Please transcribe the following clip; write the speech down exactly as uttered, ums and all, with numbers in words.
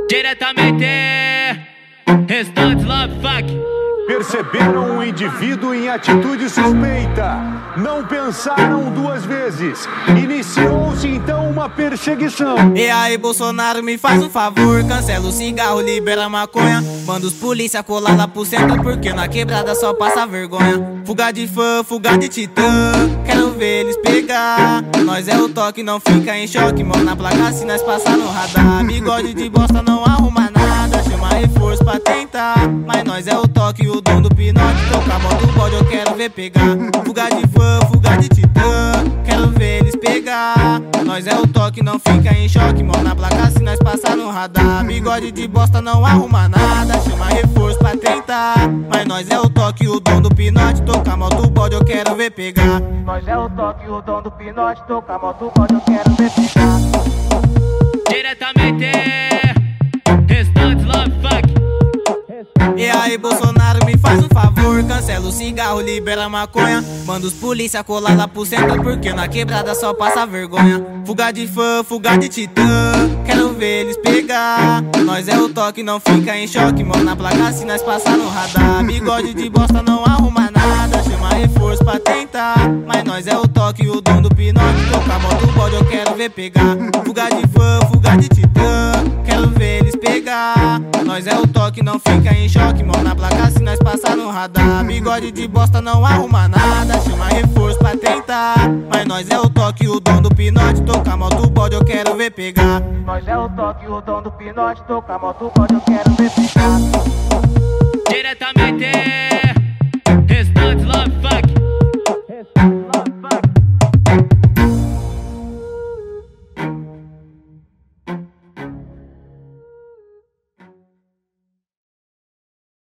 Diretamente, restante love fuck. Perceberam um indivíduo em atitude suspeita. Não pensaram duas vezes. Iniciou-se então uma perseguição. E aí, Bolsonaro, me faz um favor, cancela o cigarro, libera a maconha. Manda os polícia colar lá pro centro, porque na quebrada só passa vergonha. Fuga de fã, fuga de titã, quero ver eles pegar. Nós é o toque, não fica em choque. Mão na placa se nós passar no radar. Bigode de bosta não arruma nada, chama reforço pra tentar. Mas nós é o toque, o dom do pinote. Toca a mão do bode, eu quero ver pegar. Fuga de fã, fuga de titã, quero ver eles pegar. Nós é o toque, não fica em choque. Mão na placa se nós passar no radar. Bigode de bosta não arruma nada, chama reforço pra tentar. Mas nós é o toque, o dom do pinote. Toca a mão do bode, eu quero ver pegar. Nós é o toque, o dom do pinote. Toca a mão do bode, eu quero ver pegar. Diretamente, restante love fuck. E aí, Bolsonaro, me faz um favor, cancela o cigarro, libera a maconha. Manda os polícia colar lá pro centro, porque na quebrada só passa vergonha. Fuga de fã, fuga de titã, quero ver eles pegar. Nós é o toque, não fica em choque. Mão na placa se nós passar no radar. Bigode de bosta não arruma nada, chama reforço pra tentar. Mas nós é o toque, o dom do pinote. Toca a mão do bode, eu quero ver pegar. Fuga de fã, fuga de titã, quero ver eles pegar. Nós é o toque, não fica em choque. Mão na placa se nós passar no radar. Bigode de bosta não arruma nada, chama reforço pra tentar. Mas nós é o toque, o dom do pinote. Toca a mão do bode, eu quero ver pegar. Nós é o toque, o dom do pinote. Toca a mão do bode, eu quero ver pegar. Diretamente, restante love fuck.